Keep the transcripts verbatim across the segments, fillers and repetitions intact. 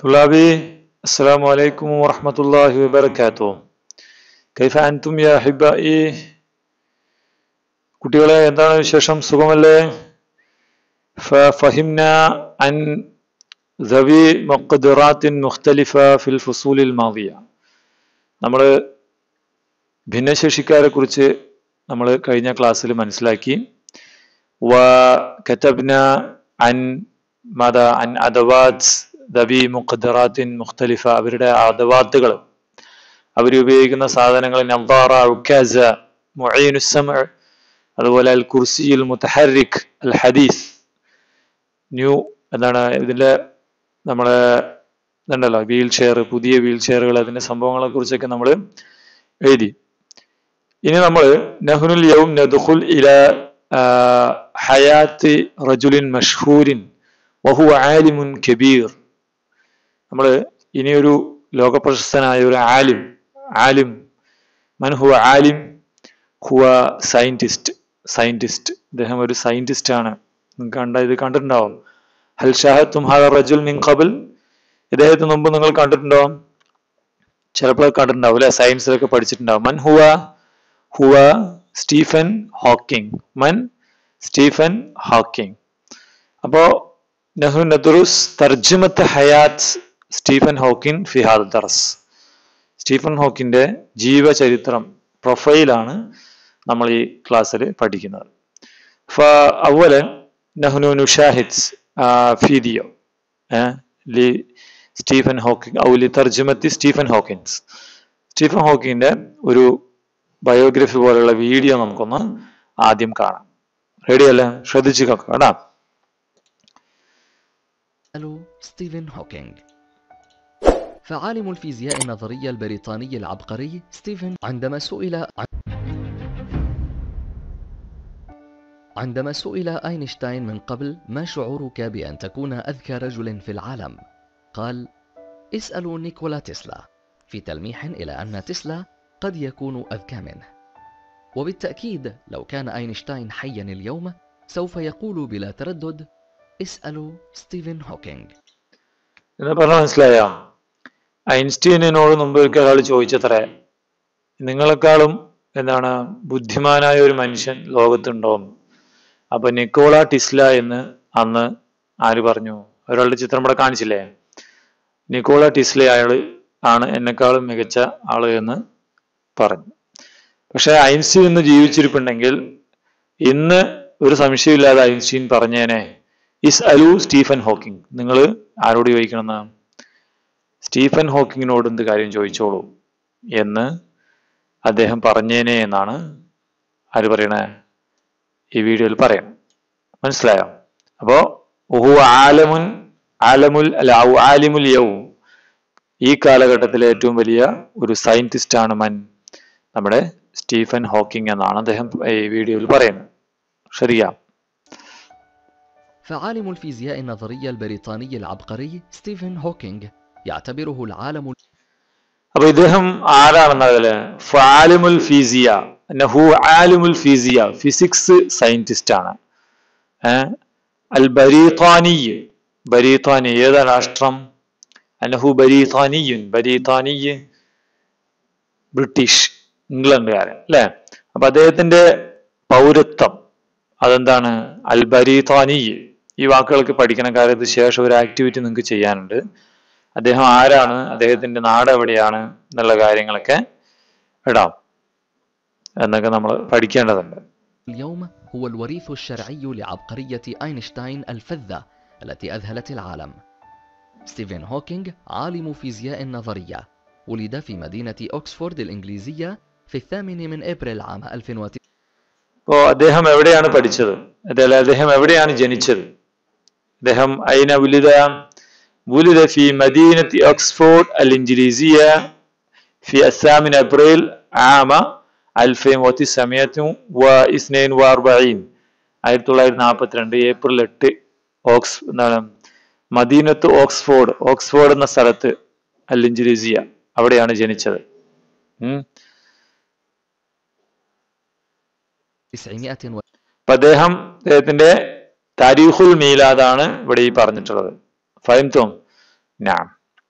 طلابي السلام عليكم ورحمة الله وبركاته. كيف أنتم يا أحبائي؟ കുട്ടികളെ എന്താണ് വിശേഷം? സുഖമല്ലേ? ففهمنا عن ذوي مقدرات مختلفة في الفصول الماضية. നമ്മൾ ഭിന്നശേഷിക്കാരെ കുറിച്ച് നമ്മൾ കഴിഞ്ഞ ക്ലാസ്സിൽ മനസ്സിലാക്കി. وكتبنا عن ماذا عن أدوات ذوي مقدرات مختلفة. അവരുടെ അദവാത്തുകൾ, അവർ ഉപയോഗിക്കുന്ന സാധനങ്ങൾ നളാറ, ഉക്കാസ, മുഈനു സമഅ്, അതുപോലെ അൽ കുർസിയുൽ മുതഹർരിക്, അൽ ഹദീസ്, ന്യൂ എന്താണ് ഇതിന്റെ നമ്മളെ ഇതുണ്ടല്ലോ വീൽ ചെയർ, പുതിയ വീൽ ചെയറുകൾ, അതിന്റെ സംഭവങ്ങളെ കുറിച്ചൊക്കെ നമ്മൾ എഴുതി. ഇനി നമ്മൾ നഹ്നുൽ യൗം നദ്ഖുൽ ഇലാ ഹയാത്തി റജുലിൻ മഷ്ഹൂരിൻ വഹുവ ആലിമുൻ കബീർ. നമ്മൾ ഇനിയൊരു ലോകപ്രശസ്തനായ ഒരു ആലിം, ആലിം മൻ ഹുവ ആലിം ഹുവ സയന്റിസ്റ്റ്, സയന്റിസ്റ്റ് ഇദ്ദേഹം ഒരു സയന്റിസ്റ്റ് ആണ്. കണ്ട ഇത് കണ്ടിട്ടുണ്ടാവും. ഹൽ ഷാഹത്തും ഹാദ റജുൽ മിൻ ഖബൽ. ഇദ്ദേഹത്തിന് മുമ്പ് നിങ്ങൾ കണ്ടിട്ടുണ്ടോ? ചിലപ്പോൾ കണ്ടിട്ടുണ്ടാവും അല്ലെ, സയൻസിലൊക്കെ പഠിച്ചിട്ടുണ്ടാവും. മൻ ഹുവ ഹുവ സ്റ്റീഫൻ ഹോക്കിംഗ്. മൻ സ്റ്റീഫൻ ഹോക്കിംഗ്. അപ്പോ നഹ്നു നദ്റുസ് തർജുമത്ത് ഹയാത്ത് സ്റ്റീഫൻ ഹോക്കിൻ ഫി ഹാദ ദർസ്. സ്റ്റീഫൻ ഹോക്കിന്റെ ജീവചരിത്രം, പ്രൊഫൈലാണ് നമ്മൾ ഈ ക്ലാസ്സിൽ പഠിക്കുന്നത്. فأولا نحن نشاهد فيديو لستيفن هوكينج أو لترجمة ستيفن هوكينز. സ്റ്റീഫൻ ഹോക്കിങ്ങിന്റെ ഒരു ബയോഗ്രഫി പോലുള്ള വീഡിയോ നമുക്കൊന്ന് ആദ്യം കാണാം. റെഡി അല്ലേ? ശ്രദ്ധിച്ചു കേട്ടോ. ستيفن هوكينج فعالم الفيزياء النظرية البريطاني العبقري ستيفن عندما سئل عندما سئل أينشتاين من قبل ما شعورك بأن تكون أذكى رجل في العالم، قال: اسألوا نيكولا تسلا، في تلميح إلى أن تسلا قد يكون أذكى منه. وبالتأكيد لو كان أينشتاين حيا اليوم سوف يقول بلا تردد: اسألوا ستيفن هوكينج. ഐൻസ്റ്റീനോട് മുമ്പ് ഒരാൾ ചോദിച്ചത്രേ, നിങ്ങളെക്കാളും എന്താണ് ബുദ്ധിമാനായ ഒരു മനുഷ്യൻ ലോകത്തുണ്ടോ? അപ്പൊ നിക്കോള ടെസ്ല എന്ന് അന്ന് ആര് പറഞ്ഞു? ഒരാളുടെ ചിത്രം ഇവിടെ കാണിച്ചില്ലേ? നിക്കോള ടെസ്ല അയാള് ആണ് എന്നെക്കാളും മികച്ച ആള് എന്ന് പറഞ്ഞു. പക്ഷെ ഐൻസ്റ്റീൻ ഇന്ന് ജീവിച്ചിരിപ്പുണ്ടെങ്കിൽ ഇന്ന് ഒരു സംശയമില്ലാതെ ഐൻസ്റ്റീൻ പറഞ്ഞേനെ, ഇസ് അലു സ്റ്റീഫൻ ഹോക്കിംഗ്. നിങ്ങൾ ആരോട് ചോദിക്കണമെന്ന്? സ്റ്റീഫൻ ഹോക്കിങ്ങിനോട് എന്ത് കാര്യം ചോദിച്ചോളൂ എന്ന് അദ്ദേഹം പറഞ്ഞേനെ എന്നാണ് ആര് പറയണേ? ഈ വീഡിയോയിൽ പറയണം. മനസ്സിലായോ? അപ്പോ ഉഹു ആലമുൻ ആലമുൽ ആലിമുൽ യൗം, ഈ കാലഘട്ടത്തിലെ ഏറ്റവും വലിയ ഒരു സയന്റിസ്റ്റ് ആണ് മൻ, നമ്മുടെ സ്റ്റീഫൻ ഹോക്കിംഗ് എന്നാണ് അദ്ദേഹം ഈ വീഡിയോയിൽ പറയുന്നത്. ശരിയാ? فعالم الفيزياء النظرية البريطاني العبقري ستيفن هوكينج يعتبره العالم. അപ്പൊ ഇദ്ദേഹം ആരാണെന്നല്ലേ? ഫാലിമുൽ ഫിസിയ, നഹു ആലിമുൽ ഫിസിയ, ഫിസിക്സ് സയന്റിസ്റ്റ് ആണ്. ഏഹ് അൽ ബരീത്താനി, ബരീത്താനി ഏതാ രാഷ്ട്രം? അനഹു ബരീത്താനിയുൻ, ബരീത്താനി ബ്രിട്ടീഷ്, ഇംഗ്ലണ്ടുകാരൻ അല്ലെ. അപ്പൊ അദ്ദേഹത്തിന്റെ പൗരത്വം അതെന്താണ്? അൽ ബരീത്താനി. ഈ വാക്കുകളൊക്കെ പഠിക്കണ കാര്യത്തിന് ശേഷം ഒരു ആക്ടിവിറ്റി നിങ്ങൾക്ക് ചെയ്യാനുണ്ട്. അദ്ദേഹം ആരാണ്, അദ്ദേഹത്തിന്റെ നാട് എവിടെയാണ് എന്നുള്ള കാര്യങ്ങളൊക്കെ ഇടാം എന്നൊക്കെ നമ്മൾ പഠിക്കേണ്ടതുണ്ട്. اليوم هو الوريث الشرعي لعبقرية أينشتاين الفذة التي أذهلت العالم. ستيفن هوكينج عالم فيزياء نظرية، ولد في مدينة أوكسفورد الإنجليزية في الثامن من أبريل عام ألف وتسعمائة. അപ്പോൾ അദ്ദേഹം എവിടെയാണ് പഠിച്ചത്? അതല്ല, അദ്ദേഹം എവിടെയാണ് ജനിച്ചത്? അദ്ദേഹം അയിന ഉലിദ ولد في مدينة أكسفورد الإنجليزية في الثامن أبريل عام ألف وتسعمائة واثنين وأربعين. ആയിരത്തി തൊള്ളായിരത്തി നാൽപ്പത്തി രണ്ട് ഏപ്രിൽ എട്ട് ഓക്സ് എന്താണ് മദീനത്ത് ഓക്സ്ഫോർഡ്, ഓക്സ്ഫോർഡ് എന്ന സ്ഥലത്ത് അൽ ഇൻജിലീസിയ, അവിടെയാണ് ജനിച്ചത്. അപ്പൊ അദ്ദേഹം അദ്ദേഹത്തിന്റെ താരീഖുൽ മീലാദാണ് ഇവിടെ ഈ പറഞ്ഞിട്ടുള്ളത്. ഫഹംതും? നഅം.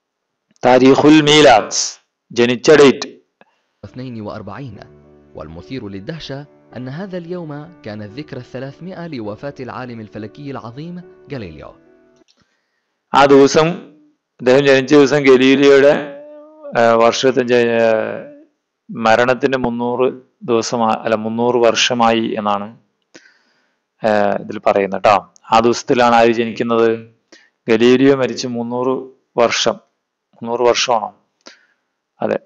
താരീഖുൽ മീലാദ്, ജനിച്ച ഡേറ്റ്. اثنين وأربعين. والمثير للدهشة أن هذا اليوم كان الذكرى الثلاثمائة لوفاة العالم الفلكي العظيم غاليليو. ആ ദിവസം അദ്ദേഹം ജനിച്ച ദിവസം ഗലീലിയോയുടെ വർഷത്തെ മരണത്തിന് മുന്നൂറ് ദിവസമായി അല്ല മുന്നൂറ് വർഷമായി എന്നാണ് ഇതിൽ പറയുന്നത് കേട്ടോ. ആ ദിവസത്തിലാണ് ആര് ജനിക്കുന്നത്? ഗലീലിയോ മരിച്ച് മുന്നൂറ് വർഷം മുന്നൂറ് വർഷമാണോ? അതെ.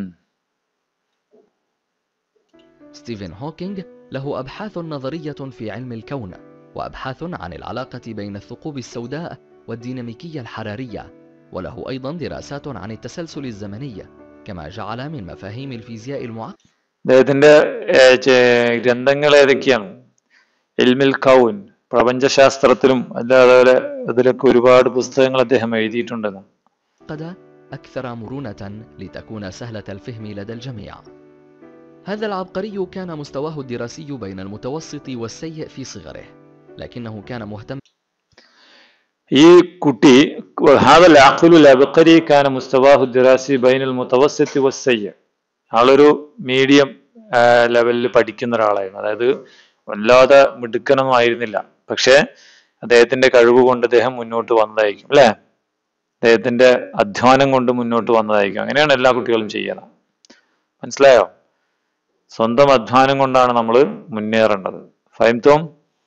ستيفن هوكينج له أبحاث نظرية في علم الكون، وأبحاث عن العلاقة بين الثقوب السوداء والديناميكية الحرارية، وله أيضا دراسات عن التسلسل الزمني، كما جعل من مفاهيم الفيزياء المعقدة. അദ്ദേഹത്തിന്റെ ഗ്രന്ഥങ്ങൾ ഏതൊക്കെയാണ്? ഇൽമിൽ കൗൻ, പ്രപഞ്ചശാസ്ത്രത്തിലും അതേപോലെ അതിലൊക്കെ ഒരുപാട് പുസ്തകങ്ങൾ അദ്ദേഹം എഴുതിയിട്ടുണ്ടെന്ന്. أكثر مرونة لتكون سهلة الفهم لدى الجميع. هذا العبقري كان مستواه الدراسي بين المتوسط والسيء في صغره، لكنه كان مهتم. ഈ കുട്ടി هذا العقل العبقري كان مستواه الدراسي بين المتوسط والسيء. ആളൊരു മീഡിയം ലെവലിൽ പഠിക്കുന്ന ഒരാളായിരുന്നു. അതായത് വല്ലാതെ മിടുക്കനൊന്നും ആയിരുന്നില്ല, പക്ഷെ അദ്ദേഹത്തിന്റെ കഴിവ് കൊണ്ട് അദ്ദേഹം മുന്നോട്ട് വന്നതായിരിക്കും അല്ലെ, അദ്ദേഹത്തിന്റെ അധ്വാനം കൊണ്ട് മുന്നോട്ട് വന്നതായിരിക്കും. അങ്ങനെയാണ് എല്ലാ കുട്ടികളും ചെയ്യുന്നത്. മനസ്സിലായോ? സ്വന്തം അധ്വാനം കൊണ്ടാണ് നമ്മൾ മുന്നേറേണ്ടത്. ഫഹംതും?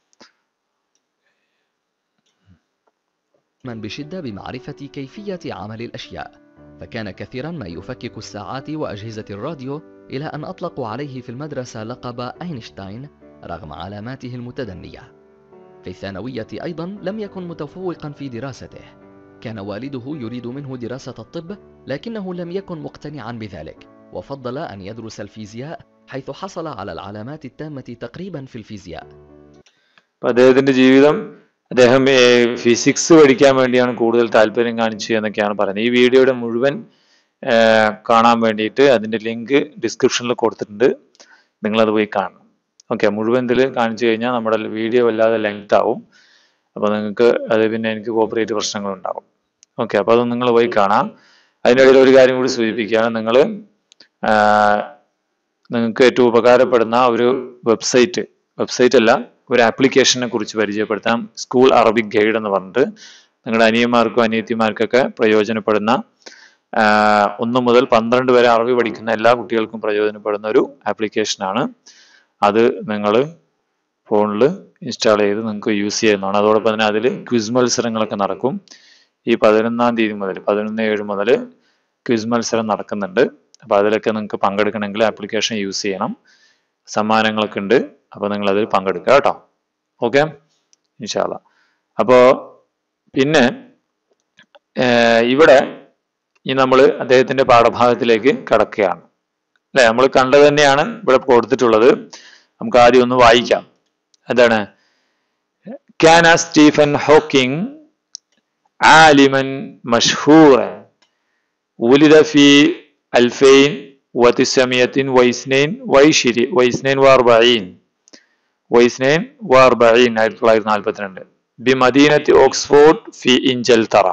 بشدة بمعرفة كيفية عمل الأشياء، فكان كثيرا ما يفكك الساعات وأجهزة الراديو، إلى أن أطلقوا عليه في المدرسة لقب أينشتاين رغم علاماته المتدنية. في الثانوية أيضا لم يكن متفوقا في دراسته. كان والده يريد منه دراسة الطب، لكنه لم يكن مقتنعا بذلك، وفضل أن يدرس الفيزياء، حيث حصل على العلامات التامة تقريبا في الفيزياء. അദ്ദേഹത്തിന്റെ ജീവിതം അദ്ദേഹം ഫിസിക്സ് പഠിക്കാൻ വേണ്ടിയാണ് കൂടുതൽ താല്പര്യം കാണിച്ചു എന്നൊക്കെയാണ് പറയുന്നത്. ഈ വീഡിയോയുടെ മുഴുവൻ കാണാൻ വേണ്ടിയിട്ട് അതിന്റെ ലിങ്ക് ഡിസ്ക്രിപ്ഷനിൽ കൊടുത്തിട്ടുണ്ട്, നിങ്ങളത് പോയി കാണണം. ഓക്കെ, മുഴുവൻ ഇതിൽ കാണിച്ചു കഴിഞ്ഞാൽ നമ്മുടെ വീഡിയോ വല്ലാതെ ലെങ്ത് ആവും. അപ്പോൾ നിങ്ങൾക്ക് അത് പിന്നെ എനിക്ക് കോപ്പറേറ്റ് പ്രശ്നങ്ങളുണ്ടാവും. ഓക്കെ, അപ്പോൾ അത് നിങ്ങൾ പോയി കാണാം. അതിനിടയിൽ ഒരു കാര്യം കൂടി സൂചിപ്പിക്കുകയാണ്, നിങ്ങൾ നിങ്ങൾക്ക് ഏറ്റവും ഉപകാരപ്പെടുന്ന ഒരു വെബ്സൈറ്റ് വെബ്സൈറ്റ് അല്ല ഒരു ആപ്ലിക്കേഷനെ കുറിച്ച് പരിചയപ്പെടുത്താം. സ്കൂൾ അറബിക് ഗൈഡ് എന്ന് പറഞ്ഞിട്ട് നിങ്ങളുടെ അനിയന്മാർക്കും അനിയത്തിമാർക്കൊക്കെ പ്രയോജനപ്പെടുന്ന, ഒന്ന് മുതൽ പന്ത്രണ്ട് വരെ അറബി പഠിക്കുന്ന എല്ലാ കുട്ടികൾക്കും പ്രയോജനപ്പെടുന്ന ഒരു ആപ്ലിക്കേഷനാണ്. അത് നിങ്ങൾ ഫോണിൽ ഇൻസ്റ്റാൾ ചെയ്ത് നിങ്ങൾക്ക് യൂസ് ചെയ്യുന്നതാണ്. അതോടൊപ്പം തന്നെ അതിൽ ക്വിസ് മത്സരങ്ങളൊക്കെ നടക്കും. ഈ പതിനൊന്നാം തീയതി മുതൽ പതിനൊന്ന് ഏഴ് മുതൽ ക്വിസ് മത്സരം നടക്കുന്നുണ്ട്. അപ്പോൾ അതിലൊക്കെ നിങ്ങൾക്ക് പങ്കെടുക്കണമെങ്കിൽ ആപ്ലിക്കേഷൻ യൂസ് ചെയ്യണം. സമ്മാനങ്ങളൊക്കെ ഉണ്ട്, അപ്പോൾ നിങ്ങൾ അതിൽ പങ്കെടുക്കുക കേട്ടോ. ഓക്കെ, ഇൻഷാ അല്ലാഹ്. അപ്പോൾ പിന്നെ ഇവിടെ ഈ നമ്മൾ അദ്ദേഹത്തിന്റെ പാഠഭാഗത്തിലേക്ക് കടക്കുകയാണ് അല്ലെ. നമ്മൾ കണ്ടത് തന്നെയാണ് ഇവിടെ കൊടുത്തിട്ടുള്ളത്. നമുക്ക് ആദ്യം ഒന്ന് വായിക്കാം. എന്താണ്? കാന സ്റ്റീഫൻ ഹോക്കിംഗ് ആലിമൻ മഷ്ഹൂറൻ ولد في ألفين وتسعمائة واثنين وأربعين واثنين وأربعين بمدينة أوكسفورد في إنجلترا.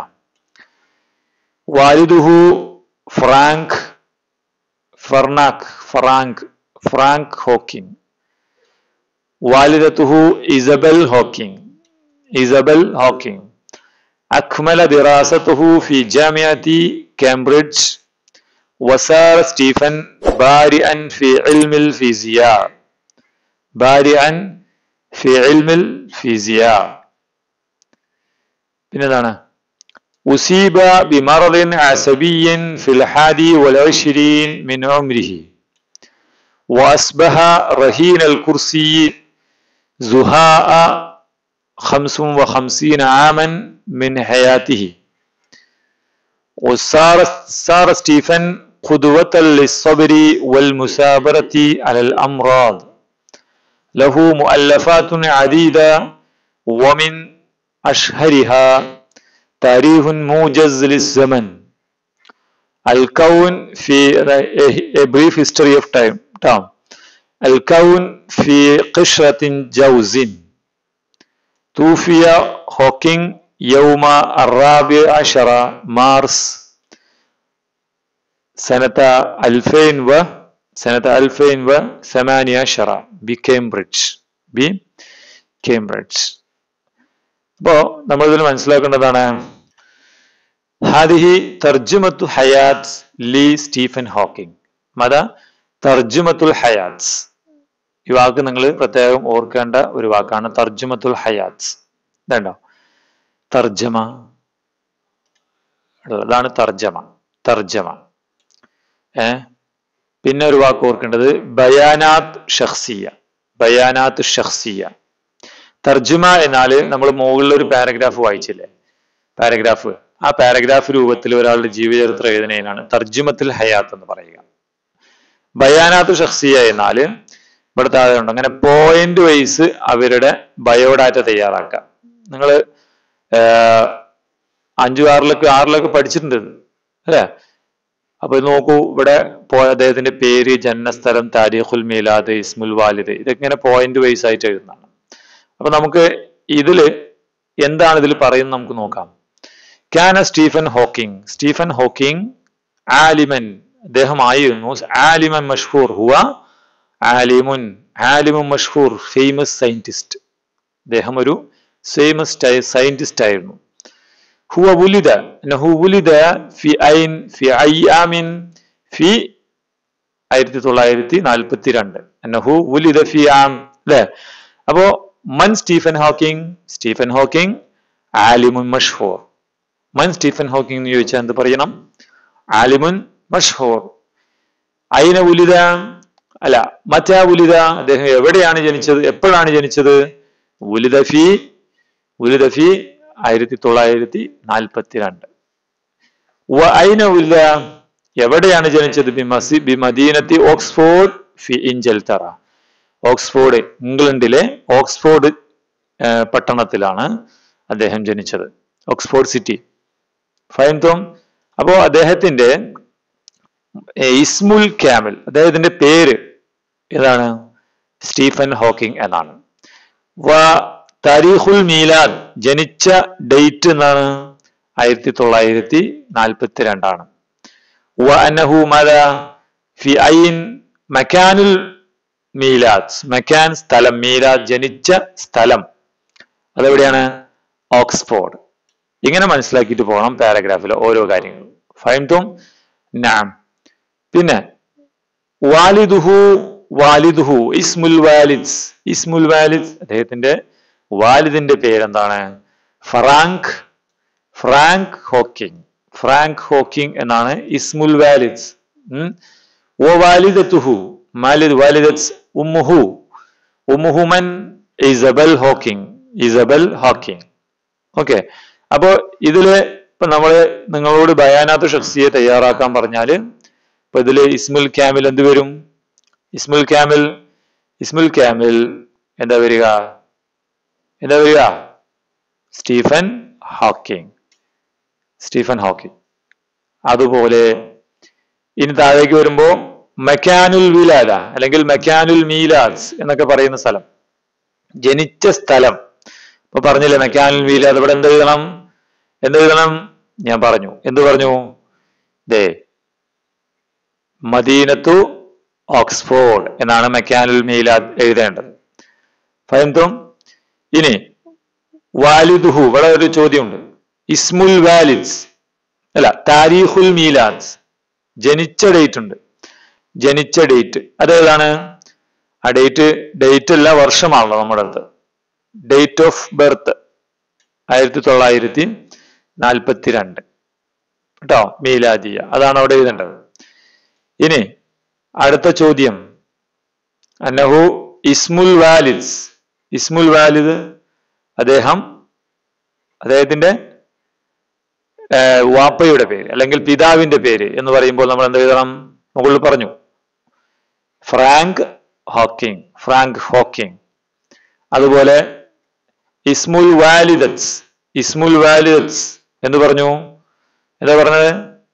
والده فرانك فرناك فرانك فرانك هوكينج. والدته إيزابيل هوكينج إيزابيل هوكينج. أكمل دراسته في جامعة كامبريدج، وصار ستيفن بارعا في علم الفيزياء بارعا في علم الفيزياء. بندانا أصيب بمرض عصبي في الحادي والعشرين من عمره، وأصبح رهين الكرسي زهاء خمس وخمسين عاما من حياته. وصار صار ستيفن قدوة للصبر والمثابرة على الأمراض. له مؤلفات عديدة، ومن أشهرها تاريخ موجز للزمن، الكون في a brief history of time time الكون في قشرة جوز. توفي هوكينج يوم الرابع عشر مارس സനത അൽഫൈൻ വ സനത അൽഫൈൻ വ സമാനിയ ഷറ ബി കേംബ്രിഡ്ജ് ബി കേംബ്രിഡ്ജ്. അപ്പോ നമ്മൾ ഇതിൽ മനസ്സിലാക്കേണ്ടതാണ് ഹാദിഹി തർജുമത്തു ഹയാത്ത് ലി സ്റ്റീഫൻ ഹോക്കിംഗ്. മത തർജുമത്തുൽ ഹയാത്ത്. ഈ വാക്ക് നിങ്ങൾ പ്രത്യേകം ഓർക്കേണ്ട ഒരു വാക്കാണ് തർജുമത്തുൽ ഹയാത്ത്. ഇതുണ്ടോ തർജമ, അതാണ് തർജമ. തർജമ ഏ പിന്നെ ഒരു വാക്ക് ഓർക്കേണ്ടത് ബയാനാത്ത് ഷഖ്സിയ. ബയാനാത്ത് ഷഖ്സിയ. തർജുമ എന്നാല് നമ്മൾ മുകളിൽ ഒരു പാരഗ്രാഫ് വായിച്ചില്ലേ, പാരഗ്രാഫ്, ആ പാരഗ്രാഫ് രൂപത്തിൽ ഒരാളുടെ ജീവചരിത്രം എഴുതുന്നതിനാണ് തർജുമത്തുൽ ഹയാത്ത് എന്ന് പറയുക. ബയാനാത്ത് ഷഖ്സിയ എന്നാല് ഇവിടെ താഴെ ഉണ്ട് അങ്ങനെ പോയിന്റ് വൈസ് അവരുടെ ബയോഡാറ്റ തയ്യാറാക്കുക. നിങ്ങൾ അഞ്ചു ആറിലൊക്കെ ആറിലൊക്കെ പഠിച്ചിട്ടുണ്ട് അല്ലെ? അപ്പൊ ഇത് നോക്കൂ, ഇവിടെ പോയ അദ്ദേഹത്തിന്റെ പേര്, ജന്മസ്ഥലം, താരീഖുൽ മീലാദ്, ഇസ്മുൽ വാലിദ്, ഇതൊക്കെ ഇങ്ങനെ പോയിന്റ് വൈസ് ആയിട്ട് എഴുതുന്നതാണ്. അപ്പൊ നമുക്ക് ഇതില് എന്താണ് ഇതിൽ പറയുന്നത് നമുക്ക് നോക്കാം. ക്യാന സ്റ്റീഫൻ ഹോക്കിംഗ്. സ്റ്റീഫൻ ഹോക്കിംഗ് ആലിമൻ, അദ്ദേഹമായിരുന്നു ആലിമൻ മഷ്ഹൂർ. ഹുവ ആലിമുൻ, ആലിമുൻ മഷ്ഹൂർ, ഫേമസ് സയന്റിസ്റ്റ്. അദ്ദേഹം ഒരു ഫേമസ് സയന്റിസ്റ്റ് ആയിരുന്നു. ഹുവ വുലിദ, നഹു വുലിദ ഫി ഐൻ ഫി അയ്യാമിൻ ഫി ആയിരത്തി തൊള്ളായിരത്തി നാൽപ്പത്തി രണ്ട്. നഹു വുലിദ ഫി ആം അല്ലെ? അപ്പോ മൻ സ്റ്റീഫൻ ഹോക്കിംഗ്. സ്റ്റീഫൻ ഹോക്കിംഗ് ആലിമുൻ മഷ്ഹൂർ. മൻ സ്റ്റീഫൻ ഹോക്കിംഗ് എന്ന് ചോദിച്ചാൽ എന്ത് പറയണം? ആലിമുൻ മഷ്ഹൂർ. ഐന വുലിദ അല്ല മറ്റാ വുലിദ, അദ്ദേഹം എവിടെയാണ് ജനിച്ചത്, എപ്പോഴാണ് ജനിച്ചത്? വുലിദ ഫി വുലിദ ഫി ആയിരത്തി തൊള്ളായിരത്തി നാൽപ്പത്തി രണ്ട്. വ ഐന വുലിദ, എവിടെയാണ് ജനിച്ചത്? ബി മസി ബി മദീനത്തി ഓക്സ്ഫോർഡ് ഫി ഇൻജൽത്തറ. ഓക്സ്ഫോർഡ്, ഇംഗ്ലണ്ടിലെ ഓക്സ്ഫോർഡ് പട്ടണത്തിലാണ് അദ്ദേഹം ജനിച്ചത്, ഓക്സ്ഫോർഡ് സിറ്റി. ഫൈൻതോം. അപ്പോ അദ്ദേഹത്തിന്റെ ഇസ്മുൽ കാമിൽ, അദ്ദേഹത്തിന്റെ പേര് ഏതാണ്? സ്റ്റീഫൻ ഹോക്കിംഗ് എന്നാണ്. വ താരീഖുൽ മീലാദ്, ജനിച്ച ഡേറ്റ് എന്നാണ്? ആയിരത്തി തൊള്ളായിരത്തി നാൽപ്പത്തി രണ്ടാണ്. വ അന്നഹു മദ ഫി ഐൻ മക്കാനുൽ മീലാദ്, മക്കാൻ സ്ഥലം, മീലാദ് ജനിച്ച സ്ഥലം അതെവിടെയാണ്? ഓക്സ്ഫോർഡ്. ഇങ്ങനെ മനസ്സിലാക്കിയിട്ട് പോകണം പാരഗ്രാഫിലെ ഓരോ കാര്യങ്ങളും. ഫൈൻതും നാം. പിന്നെ വാലിദുഹു, വാലിദുഹു ഇസ്മുൽ വാലിദ്. ഇസ്മുൽ വാലിദ്, അദ്ദേഹത്തിന്റെ വാലിദിന്റെ പേരെന്താണ്? Frank Frank Hawking. Frank Hawking എന്നാണ് ഇസ്മുൽ വാലിദ്. ഓ വാലിദത്തുഹു മാലിദ് വാലിദത്ത് ഉമ്മുഹു. ഉമ്മുഹു മൻ? Isabel Hawking. Isabel Hawking. Okay. അപ്പോ ഇതില് ഇപ്പൊ നമ്മള് നിങ്ങളോട് ബയാനാത്ത് ഷഖ്സിയെ തയ്യാറാക്കാൻ പറഞ്ഞാല് ഇപ്പൊ ഇതില് ഇസ്മുൽ കാമിൽ എന്ത് വരും? ഇസ്മുൽ കാമിൽ ഇസ്മുൽ കാമിൽ എന്താ വരിക? എന്താ വരിക? Stephen Hawking. Stephen Hawking. അതുപോലെ ഇനി താഴേക്ക് വരുമ്പോ മക്കാനുൽ വിലാദ അല്ലെങ്കിൽ മക്കാനുൽ മീലാദ് എന്നൊക്കെ പറയുന്ന സ്ഥലം, ജനിച്ച സ്ഥലം. ഇപ്പൊ പറഞ്ഞില്ലേ മക്കാനുൽ മീലാദ്, ഇവിടെ എന്ത് എഴുതണം? എന്ത് എഴുതണം? ഞാൻ പറഞ്ഞു. എന്ത് പറഞ്ഞു? ദേ മദീനത്തു ഓക്സ്ഫോർഡ് എന്നാണ് മക്കാനുൽ മീലാദ് എഴുതേണ്ടത്. ഫഹംതും. ഇനി വാലിദുഹു, ഇവിടെ ഒരു ചോദ്യമുണ്ട്. ഇസ്മുൽ വാലിദ് അല്ല താരീഖുൽ മീലാദ്, ജനിച്ച ഡേറ്റ് ഉണ്ട്. ജനിച്ച ഡേറ്റ് അതേതാണ്? ആ ഡേറ്റ് ഡേറ്റ് അല്ല, വർഷമാണല്ലോ നമ്മുടെ അടുത്ത്. ഡേറ്റ് ഓഫ് ബർത്ത് ആയിരത്തി തൊള്ളായിരത്തി നാൽപ്പത്തി രണ്ട് കേട്ടോ, മീലാദിയ. അതാണ് അവിടെ എഴുതേണ്ടത്. ഇനി അടുത്ത ചോദ്യം, അന്നഹു ഇസ്മുൽ വാലിദ്. ഇസ്മുൽ വാലിദ് അദ്ദേഹം അദ്ദേഹത്തിന്റെ വാപ്പയുടെ പേര് അല്ലെങ്കിൽ പിതാവിന്റെ പേര് എന്ന് പറയുമ്പോൾ നമ്മൾ എന്ത് എഴുതണം? മുകളിൽ പറഞ്ഞു ഫ്രാങ്ക് ഹോക്കിംഗ്. Frank Hawking. അതുപോലെ ഇസ്മുൽ വാലിദത്ത്. ഇസ്മുൽ വാലിദത്ത് എന്ന് പറഞ്ഞു? എന്താ പറഞ്ഞത്?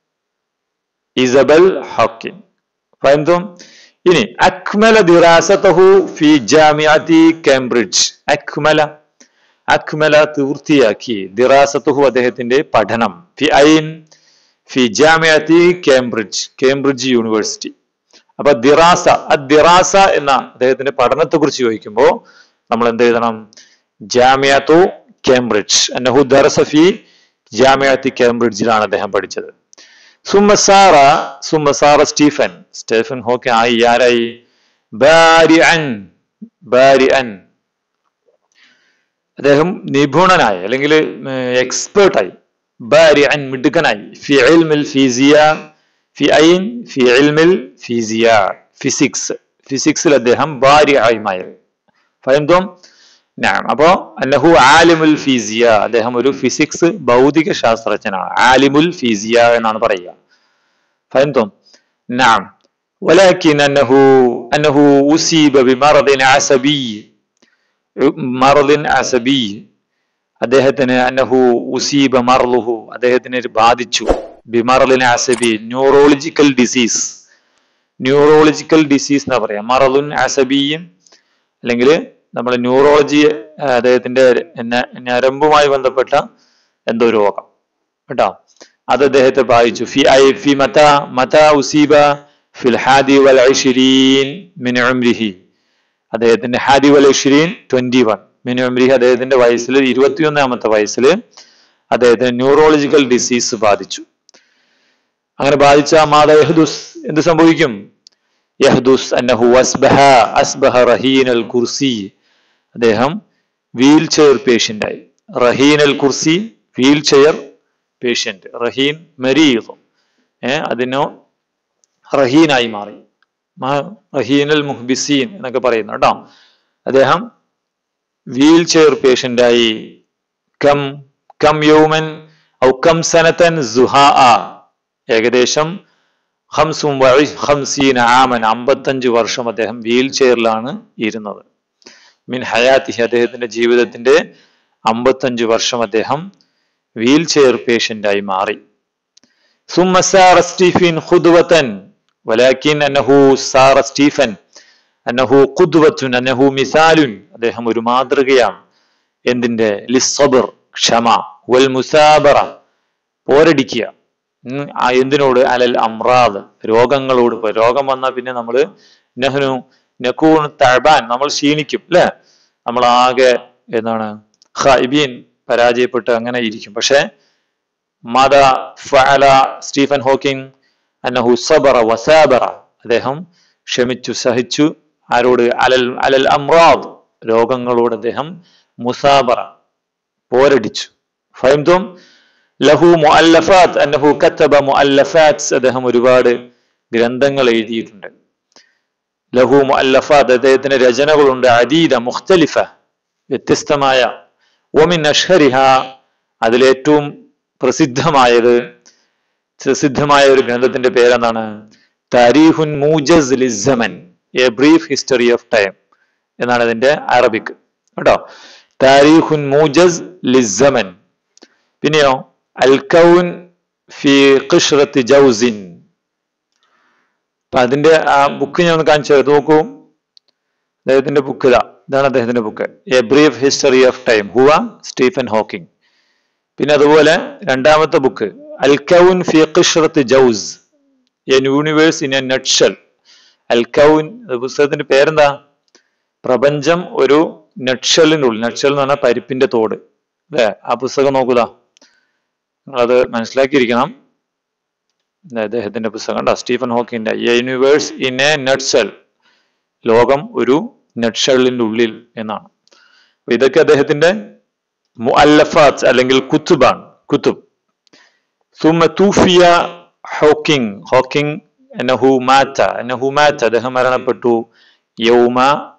Isabel Hawking. ഫഹംതും. ഇനി അക്മല ദിറാസതഹു ഫി ജാമിഅത്തി കേംബ്രിഡ്ജ്. അക്മല അക്മല പൂർത്തിയാക്കി, ദിറാസത്തുഹു അദ്ദേഹത്തിന്റെ പഠനം, ഫി ഐൻ ഫി ജാമിഅത്തി കേംബ്രിഡ്ജ്, കേംബ്രിഡ്ജ് യൂണിവേഴ്സിറ്റി. അപ്പൊ ദിറാസ, ദിറാസ എന്ന അദ്ദേഹത്തിന്റെ പഠനത്തെ കുറിച്ച് ചോദിക്കുമ്പോൾ നമ്മൾ എന്ത് എഴുതണം? ജാമിഅത്തു കേംബ്രിഡ്ജ്, അന്നഹു ദറസ ഫി ജാമിഅത്തി കേംബ്രിഡ്ജിലാണ് അദ്ദേഹം പഠിച്ചത്. സുമ്മസാറ, സുമ്മസാറ സ്റ്റീഫൻ, സ്റ്റീഫൻ ഹോക്കിംഗ് ആയി ആരായി? ബാരിഅൻ, ബാരിഅൻ അദ്ദേഹം നിപുണനായി അല്ലെങ്കിൽ എക്സ്പേർട്ടായി. ബാരിഅൻ മിടുക്കനായി. ഫി ഇൽമിൽ ഫിസിയ, ഫി ഐൻ ഫി ഇൽമിൽ ഫിസിയ, ഫിസിക്സ്, ഫിസിക്സിൽ അദ്ദേഹം ബാരിഅയി മാറി. ഫഹംതും? നഅം. അപ്പോ അന്നഹു ആലിമുൽ ഫിസിയ, അദ്ദേഹം ഒരു ഫിസിക്സ് ഭൗതിക ശാസ്ത്രജ്ഞനാണ്. ആലിമുൽ ഫിസിയ എന്നാണ് പറയുക. ഫഹംതും? നഅം. വലാകിൻ അന്നഹു അന്നഹു ഉസീബ ബിമറദിൻ അസബി, മറദിൻ അസബി, അദ്ദേഹത്തിന് അന്നഹു ഉസീബ മർലുഹു, അദ്ദേഹത്തിന് ബാധിച്ചു. ബിമറദിൻ അസബി, ന്യൂറോളജിക്കൽ ഡിസീസ്, ന്യൂറോളജിക്കൽ ഡിസീസ് എന്നാ പറയാ. മറദുൻ അസബിയും അല്ലെങ്കിൽ നമ്മൾ ന്യൂറോളജി, അദ്ദേഹത്തിന്റെ ഞരമ്പുമായി ബന്ധപ്പെട്ട എന്തോ രോഗം കേട്ടോ, അത് അദ്ദേഹത്തെ ബാധിച്ചു. ഫി ഐ ഫി മത മത ഉസീബ ഫിൽ ഹാദി വൽ ഇശ്രീൻ മിൻ ഉംരിഹി, അദ്ദേഹത്തിന്റെ ഹാദി വൽ ഇശ്രീൻ ട്വന്റി വൺ മിൻ ഉംരിഹി, അദ്ദേഹത്തിന്റെ വയസ്സിൽ ഇരുപത്തിയൊന്നാമത്തെ വയസ്സിൽ അദ്ദേഹത്തിന് ന്യൂറോളജിക്കൽ ഡിസീസ് ബാധിച്ചു. അങ്ങനെ ബാധിച്ച മാതാ യഹ്ദുസ്, എന്ത് സംഭവിക്കും? യഹ്ദുസ് അന്നഹു അസ്ബഹ അസ്ബഹ റഹീൻ അൽ കുർസി, അദ്ദേഹം വീൽ ചെയർ പേഷ്യന്റ് ആയി. റഹീൻ അൽ കുർസി, വീൽ ചെയർ പേഷ്യന്റ്. റഹീൻ മരീദ്, ഏഹ് അതിനോ റഹീനായി മാറി. റഹീൻ അൽ മുഹ്ബിസീൻ എന്നൊക്കെ പറയുന്നു കേട്ടോ. അദ്ദേഹം വീൽ ചെയർ പേഷ്യന്റ് ആയി. കം കം യൗമൻ ഔ കം സനതൻ സുഹാ, ഏകദേശം ഖംസും ഖംസീന ആമൻ, അമ്പത്തഞ്ച് വർഷം അദ്ദേഹം വീൽ ചെയറിലാണ് ഇരുന്നത്. മിൻ ഹയാത്തിഹി, അദ്ദേഹത്തിന്റെ ജീവിതത്തിന്റെ അമ്പത്തഞ്ച് വർഷം അദ്ദേഹം വീൽ ചെയർ പേഷ്യന്റ് ആയി മാറി. സുമ്മ സാറ സ്റ്റീഫൻ ഖുദ്വതൻ, വലാകിൻ അന്നഹു സാറ സ്റ്റീഫൻ അന്നഹു ഖുദ്വത്തുൻ അന്നഹു മിസാലുൻ, അദ്ദേഹം ഒരു മാതൃകയാണ്. എന്തിന്റെ? ലിസ്സബ്ർ, ക്ഷമ, വൽ മുസാബറ, പോരടിക്കുക. എന്തിനോട്? അലൽ അംറാദ്, രോഗങ്ങളോട്. രോഗം വന്നാൽ പിന്നെ നമ്മള് നഹ്നു നകൂൻ തഅബാൻ, നമ്മൾ ക്ഷീണിക്കും അല്ലെ, നമ്മൾ ആകെ എന്താണ് ഖൈബീൻ, പരാജയപ്പെട്ട് അങ്ങനെ ഇരിക്കും. പക്ഷെ മാദാ ഫഅല സ്റ്റീഫൻ ഹോക്കിംഗ് അന്നഹു സബറ വസാബറ, അദ്ദേഹം ക്ഷമിച്ചു, സഹിച്ചു. ആരോട്? അലൽ അലൽ അംറാദ്, രോഗങ്ങളോട് അദ്ദേഹം മുസാബറ, പോരടിച്ചു. ഫഹംതും? ലഹു മുഅല്ലഫാത്ത് അന്നഹു കതബ മുഅല്ലഫാത്ത്, അദ്ദേഹം ഒരുപാട് ഗ്രന്ഥങ്ങൾ എഴുതിയിട്ടുണ്ട്. ലഹു മുഅല്ലഫാത്ത്, അദ്ദേഹത്തിന് രചനകളുണ്ട്. അദീദ മുഖ്തലിഫ, വ്യത്യസ്തമായ. വമിൻ അഷ്ഹരിഹ, അതിലേറ്റവും പ്രസിദ്ധമായത്, പ്രസിദ്ധമായ ഒരു ഗ്രന്ഥത്തിന്റെ പേരെന്താണ്? താരീഖുൻ മൂജസ് ലിസ്സമൻ, a brief history of time എന്നാണ് ഇതിന്റെ അറബിക് കേട്ടോ. താരീഖുൻ മൂജസ് ലിസ്സമൻ. പിന്നെയോ അൽ കൗൻ ഫി ഖിഷ്റത്തി ജൗസിൻ, അപ്പൊ അതിന്റെ ആ ബുക്ക് ഞാൻ ഒന്ന് കാണിച്ചു തരാം. നോക്കൂ, അദ്ദേഹത്തിന്റെ ബുക്ക് ഇതാ, ഇതാണ് അദ്ദേഹത്തിന്റെ book, a brief history of time, ഹുവ സ്റ്റീഫൻ ഹോക്കിംഗ്. പിന്നെ അതുപോലെ രണ്ടാമത്തെ ബുക്ക് അൽ കൗൻ ഫി ഖിഷ്റത്തി ജൗസ്, a universe in a nutshell. അൽ കൗൻ, പുസ്തകത്തിന്റെ പേരെന്താ? പ്രപഞ്ചം ഒരു നട്ട്ഷെല്ലിനുള്ളിൽ. നട്ട്ഷെൽ എന്ന് പറഞ്ഞാൽ പരിപ്പിന്റെ തോട് അല്ലെ. ആ പുസ്തകം നോക്കുക, നിങ്ങളത് മനസ്സിലാക്കിയിരിക്കണം. അദ്ദേഹത്തിന്റെ പുസ്തകം കണ്ടോ, സ്റ്റീഫൻ ഹോക്കിന്റെ a universe in a nutshell, ലോകം ഒരു നട്ട്ഷെല്ലിന്റെ ഉള്ളിൽ എന്നാണ്. ഇതൊക്കെ അദ്ദേഹത്തിന്റെ മുഅല്ലഫാത്ത് അല്ലെങ്കിൽ കുത്തുബാണ്, കുത്തുബ്. സുമ്മ തൂഫിയ ഹോക്കിംഗ്, ഹോക്കിംഗ് അന്നഹു മാത അന്നഹു മാത, അദ്ദേഹം മരണപ്പെട്ടു. യൗമ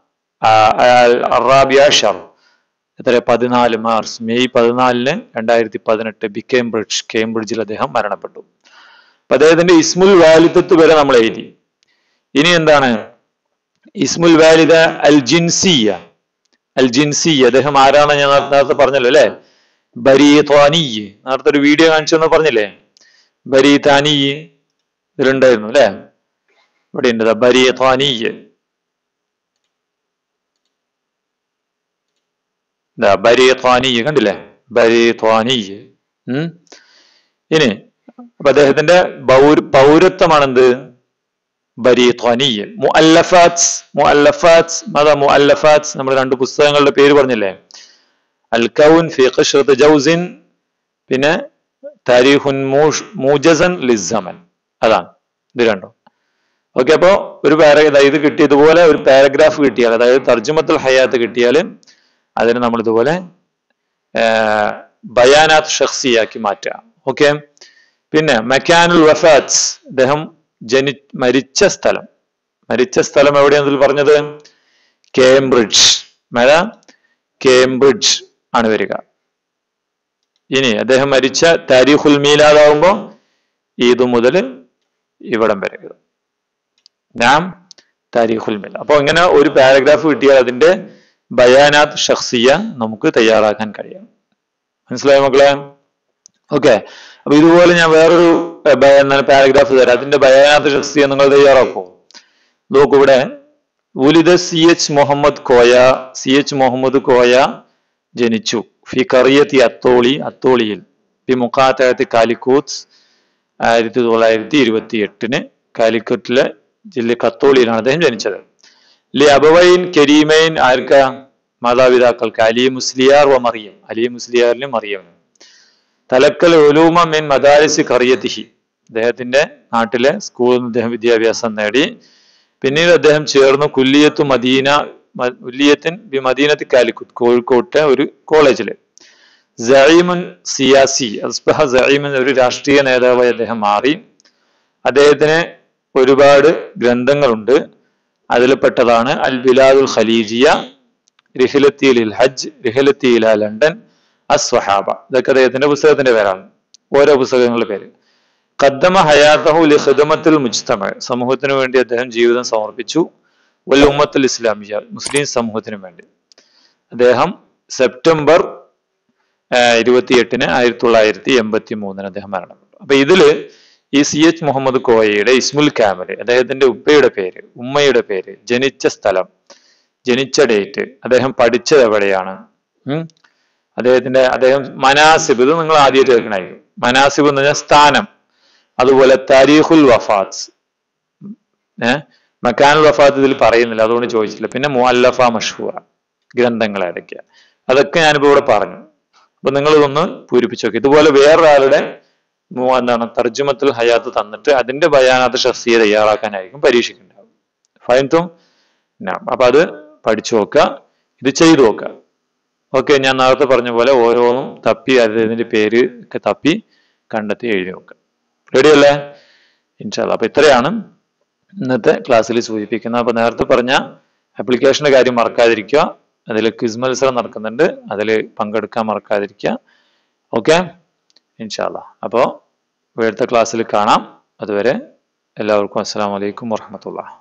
അറാബി അഷർ, എത്ര? പതിനാല് മാർച്ച്, മെയ് പതിനാലിന് രണ്ടായിരത്തി പതിനെട്ട് ബി കേംബ്രിഡ്ജ്, കേംബ്രിഡ്ജിൽ അദ്ദേഹം മരണപ്പെട്ടു. അപ്പൊ അദ്ദേഹത്തിന്റെ ഇസ്മുൽ വാലിദത്ത് വരെ നമ്മൾ എഴുതി. ഇനി എന്താണ് ഇസ്മുൽ വാലിദ? അൽ ജിൻസിയ, അൽ ജിൻസിയ, അദ്ദേഹം ആരാണ്? ഞാൻ നേരത്തെ പറഞ്ഞല്ലോ അല്ലെ, ബരീതാനി, നേരത്തെ ഒരു വീഡിയോ കാണിച്ചെന്ന് പറഞ്ഞില്ലേ, ബരീതാനി ഇതിലുണ്ടായിരുന്നു അല്ലെ, ഇവിടെ ഉണ്ട് ബരീതാനി. ബരീതാനി കണ്ടില്ലേ, ബരീതാനി. ഉം ഇനി അപ്പൊ അദ്ദേഹത്തിന്റെ പൗരത്വമാണെന്ത്? ബരീഖാനിയ്യൻ. മുഅല്ലഫാത്ത് മുഅല്ലഫാത്ത് മതാ മുഅല്ലഫാത്ത് നമ്മൾ രണ്ട് പുസ്തകങ്ങളുടെ പേര് പറഞ്ഞില്ലേ, അൽ കൗൻ ഫി ഖശ്റത്ത് ജൗസിൻ, പിന്നെ താരീഖുൻ മൂജസൻ ലിസ്സമൻ. അതാണ് ഇത് രണ്ടും. ഓക്കെ, അപ്പോ ഒരു പാരഗ്രാഫ് ഇത് കിട്ടിയതുപോലെ ഒരു പാരഗ്രാഫ് കിട്ടിയാൽ, അതായത് തർജുമത്തുൽ ഹയാത്ത് കിട്ടിയാൽ അതിന് നമ്മൾ ഇതുപോലെ ബയാനാത്ത് ഷഖ്സിയാക്കി മാറ്റുക. ഓക്കെ, പിന്നെ മക്കാനുൽ വഫാത്ത്, അദ്ദേഹം ജനി മരിച്ച സ്ഥലം. മരിച്ച സ്ഥലം എവിടെയാണെന്ന് പറഞ്ഞത്? കേംബ്രിഡ്ജ്. മഴ കേംബ്രിഡ്ജ് ആണ് വരിക. ഇനി അദ്ദേഹം മരിച്ച താരീഖുൽ മീലാദാവുമ്പോ ഈദ് മുതൽ ഇവിടം വരെ നാം താരീഖുൽ മീലാദ്. അപ്പൊ ഇങ്ങനെ ഒരു പാരഗ്രാഫ് കിട്ടിയാൽ അതിന്റെ ബയാനാത്ത് ഷഖ്സിയ നമുക്ക് തയ്യാറാക്കാൻ കഴിയും. മനസ്സിലായോ മക്കളെ? ഓക്കെ, അപ്പൊ ഇതുപോലെ ഞാൻ വേറൊരു പാരഗ്രാഫ് തരാം, അതിന്റെ ബയാനാത്ത് ഷഖ്സിയ നിങ്ങൾ തയ്യാറാക്കൂ. നോക്കൂ, ഇവിടെ ഉലിദ C H Muhammad Koya. C H Muhammad Koya ജനിച്ചു. ഫി ഖറിയത്തി അത്തോളി, അത്തോളിയിൽ. ഫി മുഖാത്തഅത്തി കാലിക്കൂത്ത്, ആയിരത്തി തൊള്ളായിരത്തി ഇരുപത്തി എട്ടിന് കാലിക്കറ്റിലെ ജില്ല കത്തോളിയിലാണ് അദ്ദേഹം ജനിച്ചത്. ലി അബവൈൻ കരീമൈൻ, ആർക്ക? മാതാപിതാക്കൾക്ക് അലി മുസ്ലിയാർ വ മറിയം, അലി മുസ്ലിയാറിനും മറിയമിനും. തലക്കൽ ഉലൂമ മിൻ മദാരിസി ഖറിയത്തിഹി, അദ്ദേഹത്തിന്റെ നാട്ടിലെ സ്കൂളിൽ നിന്ന് അദ്ദേഹം വിദ്യാഭ്യാസം നേടി. പിന്നീട് അദ്ദേഹം ചേർന്നു കുല്ലിയത്തു മദീന, കുല്ലിയത്തിൻ ബി മദീനത്തി കാലിക്കറ്റ്, കോഴിക്കോട്ടെ ഒരു കോളേജില്. സഈമുൻ സിയാസി, അസ്ബഹ സഈമുൻ, ഒരു രാഷ്ട്രീയ നേതാവായി അദ്ദേഹം മാറി. അദ്ദേഹത്തിന് ഒരുപാട് ഗ്രന്ഥങ്ങളുണ്ട്. അതിൽ പെട്ടതാണ് അൽ ബിലാദുൽ ഖലീജിയ, റിഹ്ലത്തി ലിൽ ഹജ്ജ്, റിഹ്ലത്തി ഇലാ ലണ്ടൻ, അസ്വഹാബ. ഇതൊക്കെ അദ്ദേഹത്തിന്റെ പുസ്തകത്തിന്റെ പേരാണ്, ഓരോ പുസ്തകങ്ങളുടെ പേര്. ഖദ്ദമ ഹയാതഹു ലി ഖിദ്മത്തിൽ മുജ്തമഅ, സമൂഹത്തിന് വേണ്ടി അദ്ദേഹം ജീവിതം സമർപ്പിച്ചു. വൽ ഉമ്മത്തുൽ ഇസ്ലാമിയ, മുസ്ലിം സമൂഹത്തിന് വേണ്ടി. അദ്ദേഹം സെപ്റ്റംബർ ഇരുപത്തി എട്ടിന് ആയിരത്തി തൊള്ളായിരത്തി എൺപത്തി മൂന്നിന് അദ്ദേഹം മരണപ്പെട്ടു. അപ്പൊ ഇതില് ഈ സി എച്ച് മുഹമ്മദ് കോയയുടെ ഇസ്മുൽ കാമല്, അദ്ദേഹത്തിന്റെ ഉപ്പയുടെ പേര്, ഉമ്മയുടെ പേര്, ജനിച്ച സ്ഥലം, ജനിച്ച ഡേറ്റ്, അദ്ദേഹം പഠിച്ചത് എവിടെയാണ്, ഉം അദ്ദേഹത്തിന്റെ അദ്ദേഹം മനാസിബ്, ഇത് നിങ്ങൾ ആദ്യമായിട്ട് കേൾക്കണായിരിക്കും. മനാസിബ് എന്ന് പറഞ്ഞാൽ സ്ഥാനം. അതുപോലെ താരീഖുൽ വഫാത്ത്, ഏഹ് മക്കാനുൽ വഫാത്ത് ഇതിൽ പറയുന്നില്ല, അതുകൊണ്ട് ചോദിച്ചില്ല. പിന്നെ മുഅല്ലഫ മഷ്ഹൂറ, ഗ്രന്ഥങ്ങൾ ഏതൊക്കെയാ, അതൊക്കെ ഞാനിപ്പോ ഇവിടെ പറഞ്ഞു. അപ്പൊ നിങ്ങൾ ഇതൊന്ന് പൂരിപ്പിച്ചു നോക്കി. ഇതുപോലെ വേറൊരാളുടെ എന്താണ് തർജുമത്തുൽ ഹയാത്ത് തന്നിട്ട് അതിന്റെ ബയാനാത്ത് ഷഖ്സിയ തയ്യാറാക്കാനായിരിക്കും പരീക്ഷിക്കുന്നുണ്ടാവും. ഫൈൻതും അപ്പൊ അത് പഠിച്ചു നോക്കുക, ഇത് ചെയ്തു നോക്കുക. ഓക്കെ, ഞാൻ നേരത്തെ പറഞ്ഞ പോലെ ഓരോന്നും തപ്പി അതിന്റെ പേര് ഒക്കെ തപ്പി കണ്ടെത്തി എഴുതി നോക്കുക. റെഡി അല്ലേ? ഇൻഷാ അല്ലാഹ്. അപ്പൊ ഇത്രയാണ് ഇന്നത്തെ ക്ലാസ്സിൽ സൂചിപ്പിക്കുന്നത്. അപ്പൊ നേരത്തെ പറഞ്ഞ ആപ്ലിക്കേഷന്റെ കാര്യം മറക്കാതിരിക്കുക. അതിൽ ക്വിസ് മത്സരം നടക്കുന്നുണ്ട്, അതിൽ പങ്കെടുക്കാൻ മറക്കാതിരിക്കുക. ഓക്കെ, ഇൻഷാ അല്ലാഹ്. അപ്പോൾ അടുത്ത ക്ലാസ്സിൽ കാണാം. അതുവരെ എല്ലാവർക്കും അസ്സലാമു അലൈക്കും വറഹ്മത്തുള്ളാഹി.